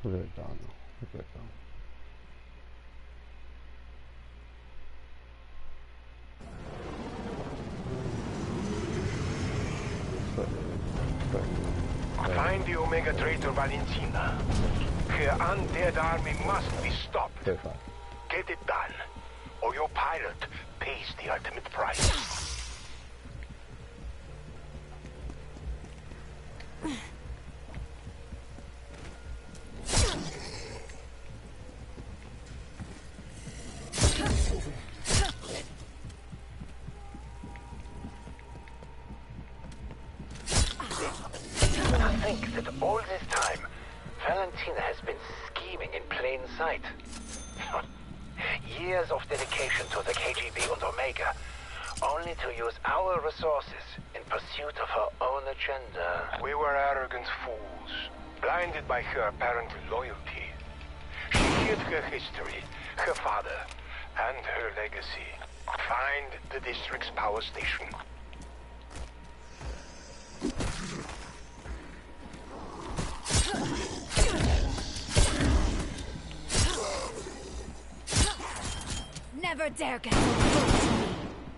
Put it down. Put it down. Find the Omega traitor Valentina. Her undead army must be stopped. Get it done, or your pirate pays the ultimate price. All this time, Valentina has been scheming in plain sight. Years of dedication to the KGB and Omega, only to use our resources in pursuit of her own agenda. We were arrogant fools, blinded by her apparent loyalty. She hid her history, her father, and her legacy. Find the district's power station. Never dare get so close to me.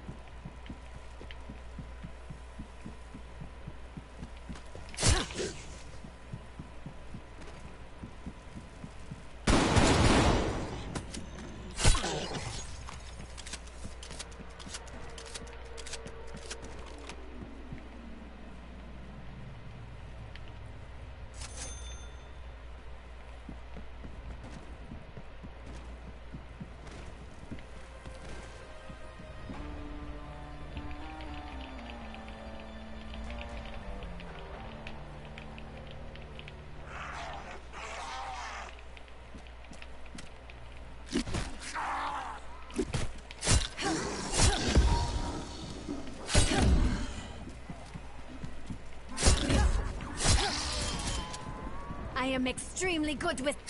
I am extremely good with...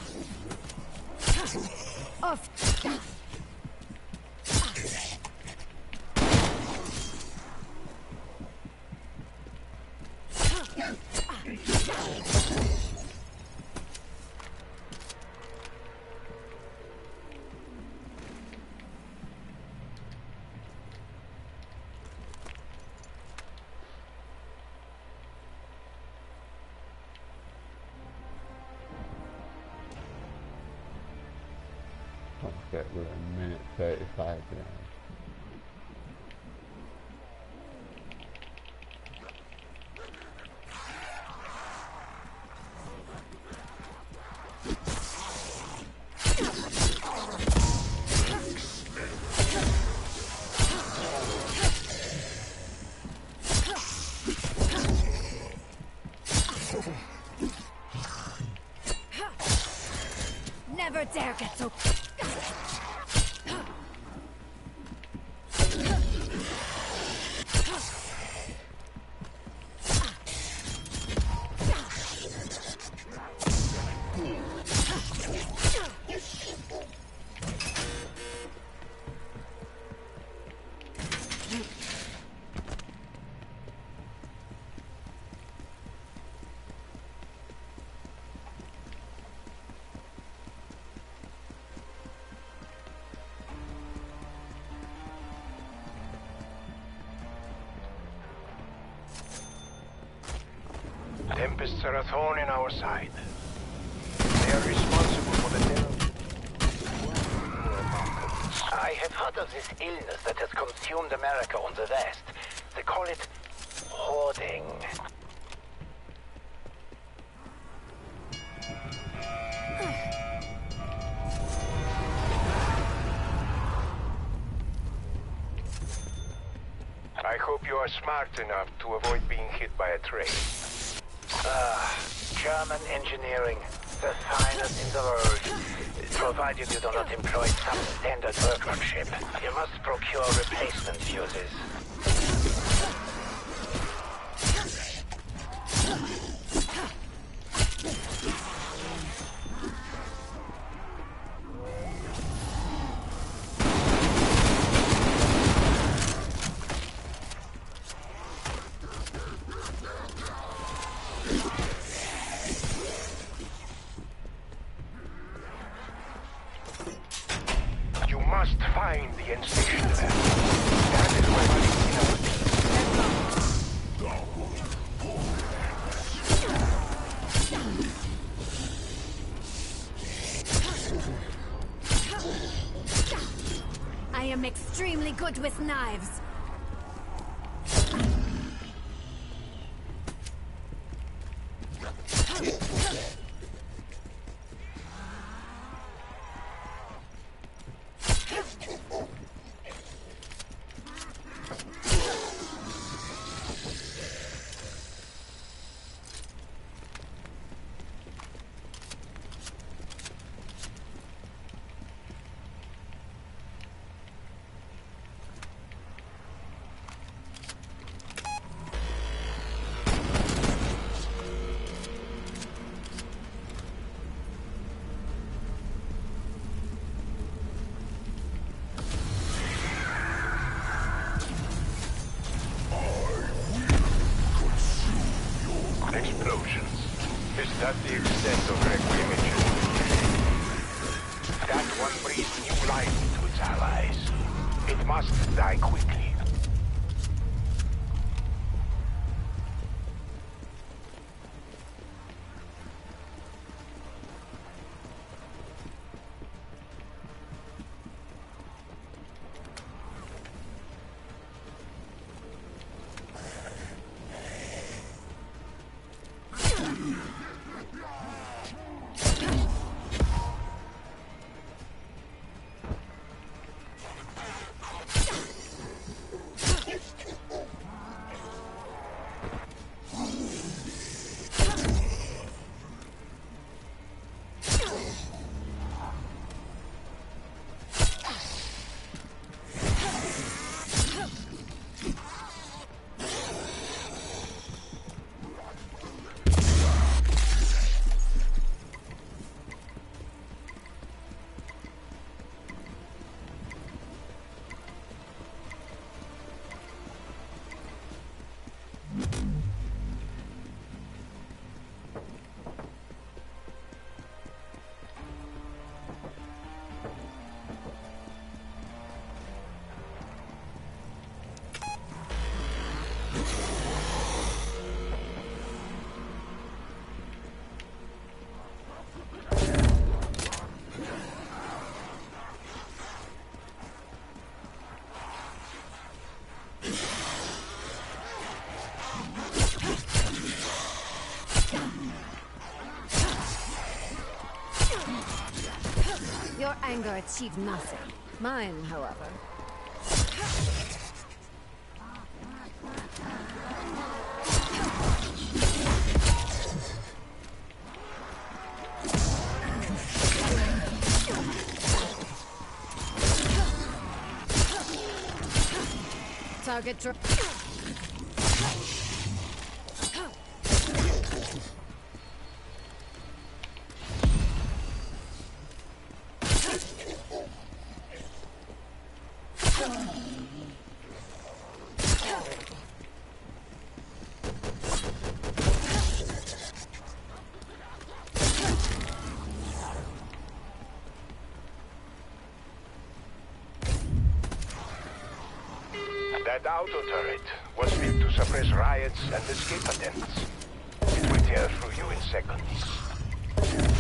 Okay, we're a minute 35 now. Never dare get so... Tempests are a thorn in our side. They are responsible for the death. I have heard of this illness that has consumed America and the West. They call it hoarding. I hope you are smart enough to avoid being hit by a train. German engineering, the finest in the world. Provided you do not employ substandard workmanship, you must procure replacement fuses. must find the end station to that. That is where Valentina will be. I am extremely good with knives. Explosions. Is that the extent of reclamation? That one breathes new life into its allies. It must die quickly. Your anger achieved nothing. Mine, however. Target drop. That auto turret was built to suppress riots and escape attempts. It will tear through you in seconds.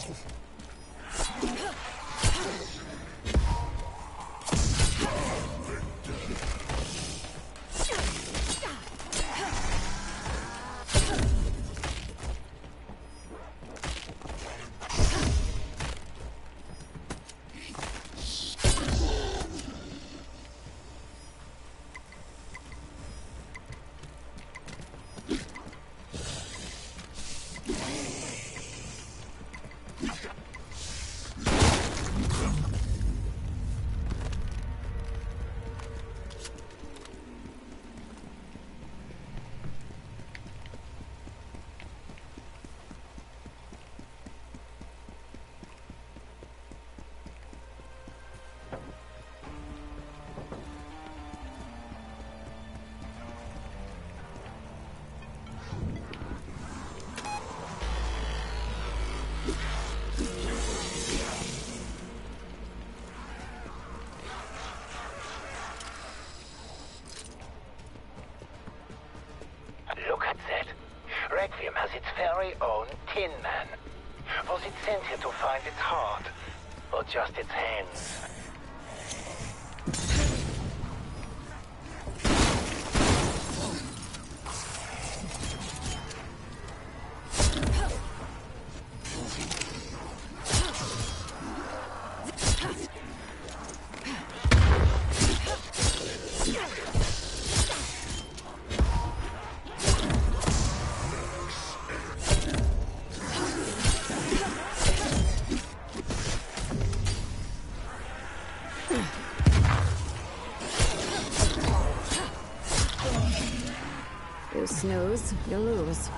Look at that. Requiem has its very own Tin Man. Was it sent here to find its heart? Or just its hands? You snooze, you lose.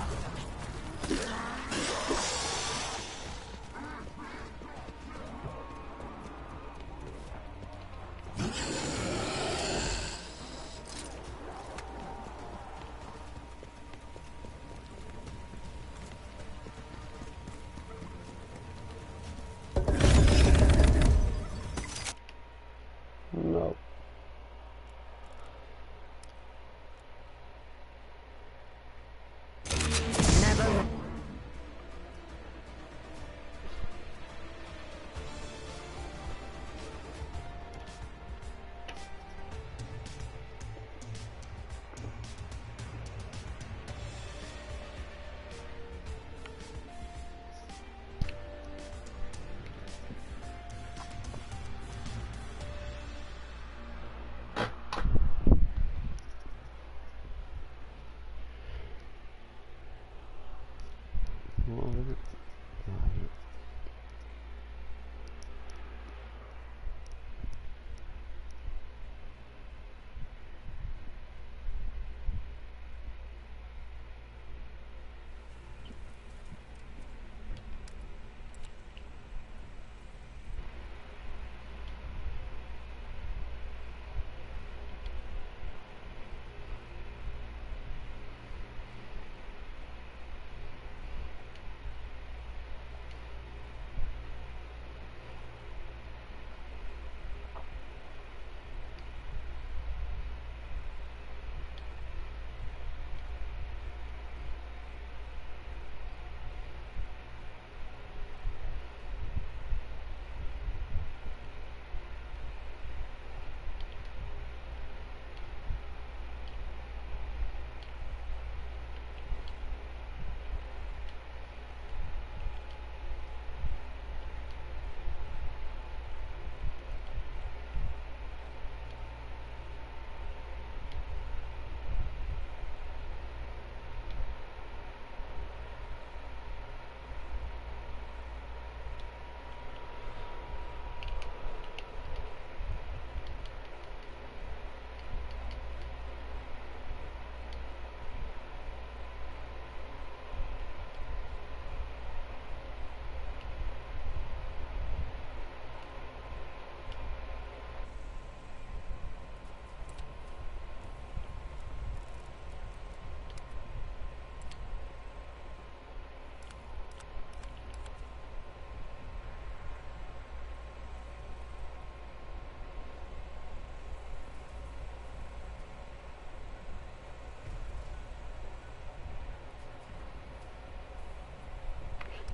No. Never.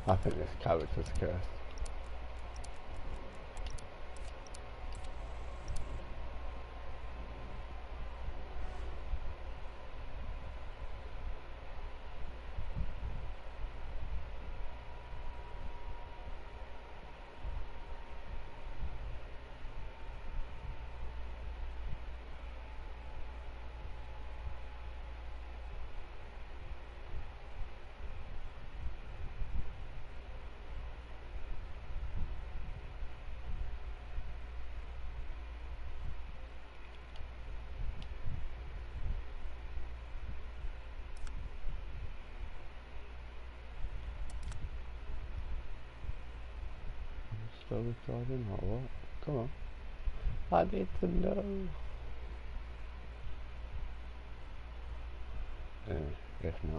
I think this character's cursed. Still recording or what? Come on. I need to know. If not,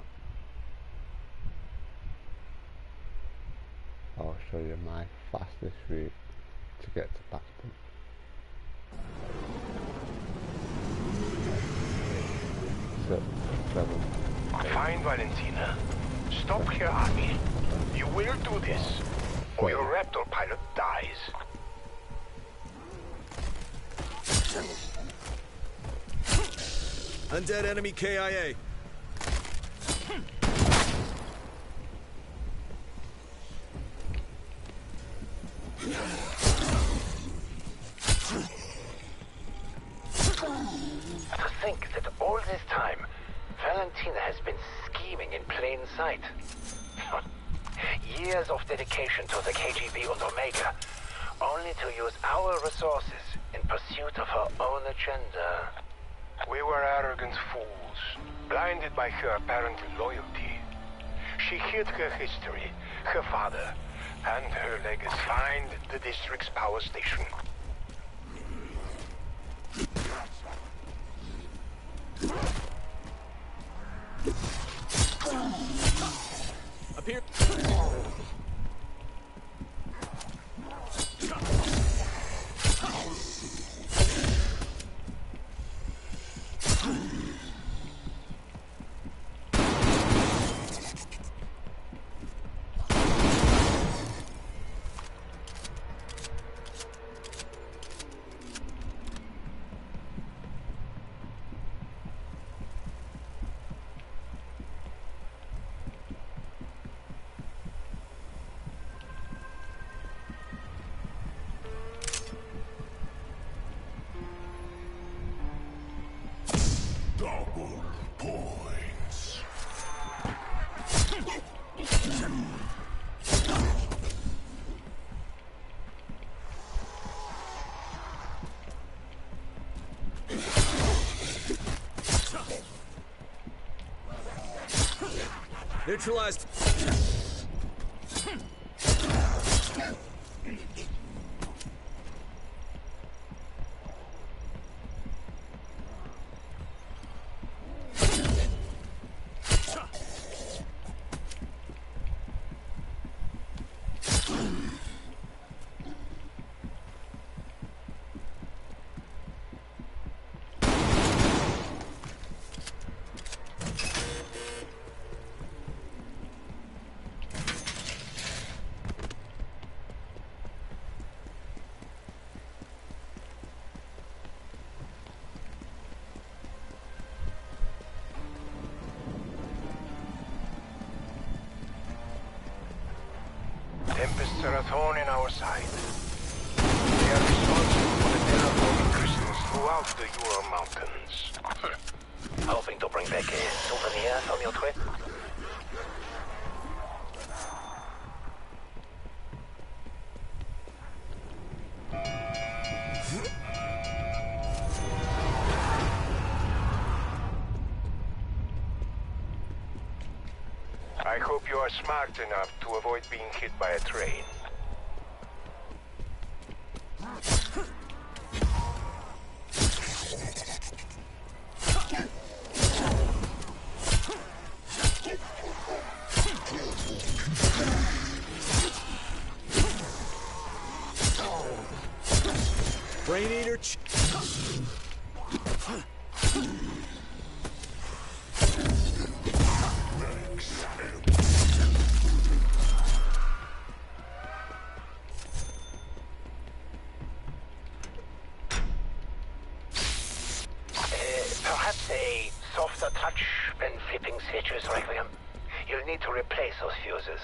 I'll show you my fastest route to get to Paxton. Fine, Valentina. Stop here, Army. You will do this, or your Raptor pilot dies. Undead enemy KIA. To think that all this time, Valentina has been scheming in plain sight. Years of dedication to the KGB and Omega, only to use our resources in pursuit of her own agenda. We were arrogant fools, blinded by her apparent loyalty. She hid her history, her father, and her legacy. Find the district's power station. Up here. Neutralized. Tempests are a thorn in our side. They are responsible for the terraforming crystals throughout the Ural Mountains. Hoping to bring back a souvenir from your trip? I hope you are smart enough to avoid being hit by a train. Brain eater. Perhaps a softer touch when flipping switches, Requiem. You'll need to replace those fuses.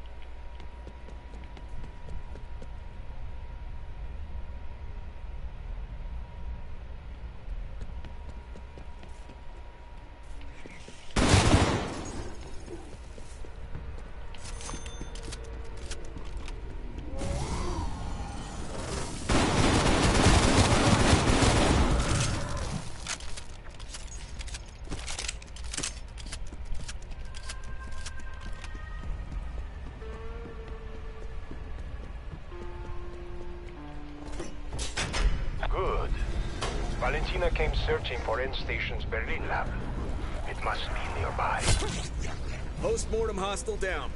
Good. Valentina came searching for Endstation's Berlin lab. It must be nearby. Post-mortem hostile down.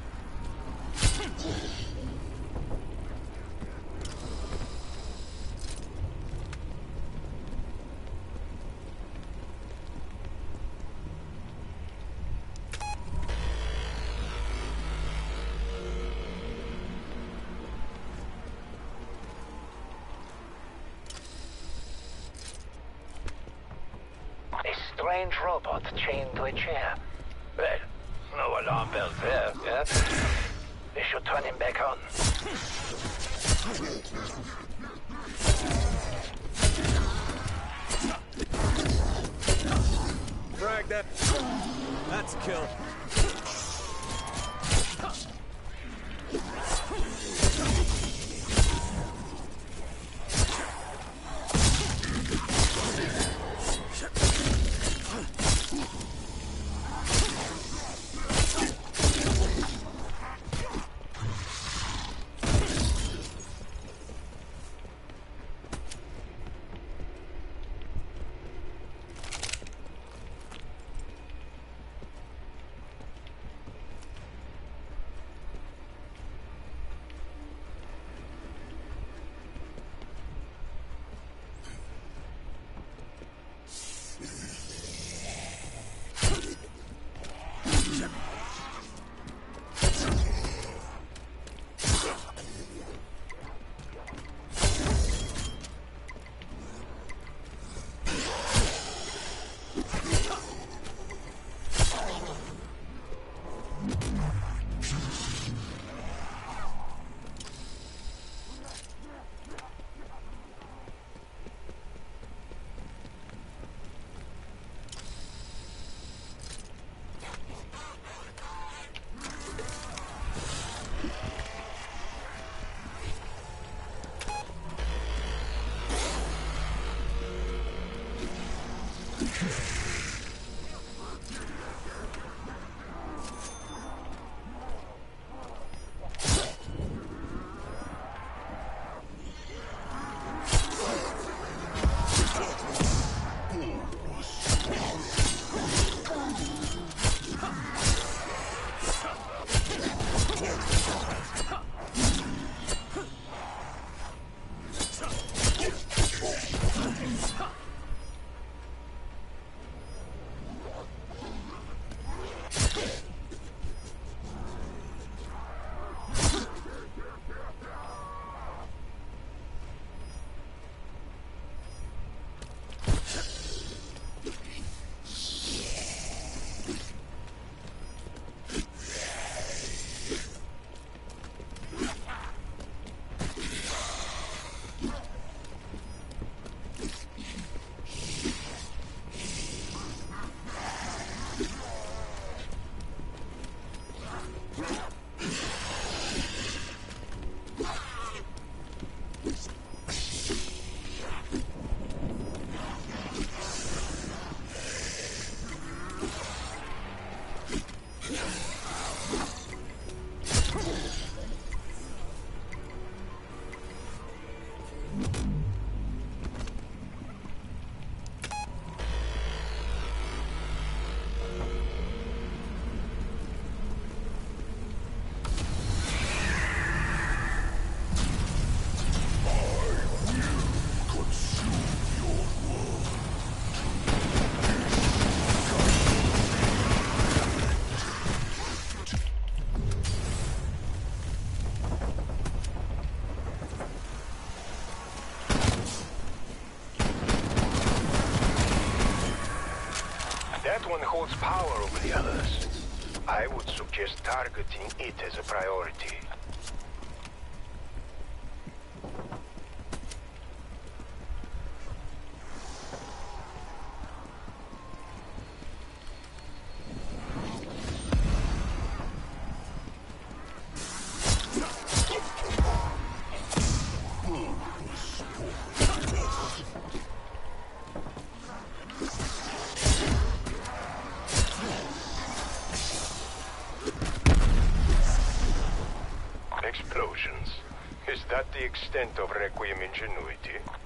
A strange robot chained to a chair. Well, no alarm bells there, yeah? We should turn him back on. Frag that. That's a kill. That one holds power over the others. I would suggest targeting it as a priority. Explosions. Is that the extent of Requiem ingenuity?